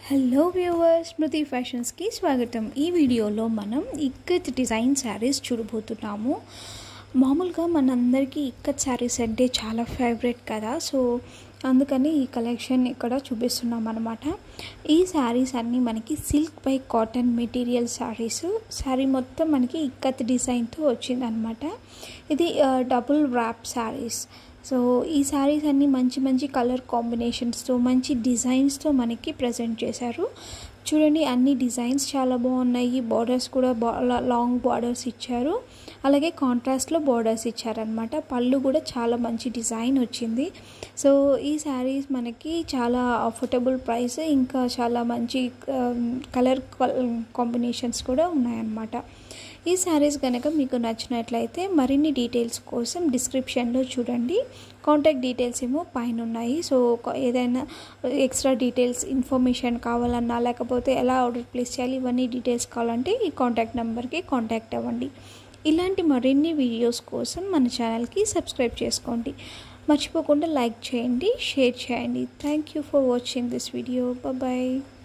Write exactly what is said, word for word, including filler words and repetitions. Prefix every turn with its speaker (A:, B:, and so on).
A: Hello viewers, స్మృతి ఫ్యాషన్స్కి స్వాగతం. ఈ వీడియోలో మనం ఇక్కత్ డిజైన్ శారీస్ చూడబోతున్నాము. మామూలుగా మనందరికీ ఇక్కత్ శారీస్ అంటే చాలా ఫేవరెట్ కదా, సో అందుకని ఈ కలెక్షన్ ఇక్కడ చూపిస్తున్నాం అనమాట. ఈ శారీస్ అన్నీ మనకి silk by cotton material saris. Sari మొత్తం మనకి ఇక్కత్ డిజైన్తో వచ్చిందనమాట. ఇది డబుల్ ర్యాప్ శారీస్. సో ఈ శారీస్ అన్నీ మంచి మంచి కలర్ కాంబినేషన్స్తో మంచి డిజైన్స్తో మనకి ప్రజెంట్ చేశారు. చూడండి, అన్ని డిజైన్స్ చాలా బాగున్నాయి. బార్డర్స్ కూడా బా లాంగ్ బార్డర్స్ ఇచ్చారు, అలాగే కాంట్రాస్ట్లో బార్డర్స్ ఇచ్చారనమాట. పళ్ళు కూడా చాలా మంచి డిజైన్ వచ్చింది. సో ఈ శారీస్ మనకి చాలా అఫోర్డబుల్ ప్రైస్, ఇంకా చాలా మంచి కలర్ కాంబినేషన్స్ కూడా ఉన్నాయన్నమాట. ఈ శారీస్ కనుక మీకు నచ్చినట్లయితే మరిన్ని డీటెయిల్స్ కోసం డిస్క్రిప్షన్లో చూడండి. కాంటాక్ట్ డీటెయిల్స్ ఏమో పైన ఉన్నాయి. సో ఏదైనా ఎక్స్ట్రా డీటెయిల్స్ ఇన్ఫర్మేషన్ కావాలన్నా, లేకపోతే ఎలా ఆర్డర్ ప్లేస్ చేయాలి, ఇవన్నీ డీటెయిల్స్ కావాలంటే ఈ కాంటాక్ట్ నెంబర్కి కాంటాక్ట్ అవ్వండి. ఇలాంటి మరిన్ని వీడియోస్ కోసం మన ఛానల్కి సబ్స్క్రైబ్ చేసుకోండి. మర్చిపోకుండా లైక్ చేయండి, షేర్ చేయండి. Thank you for watching this video. Bye.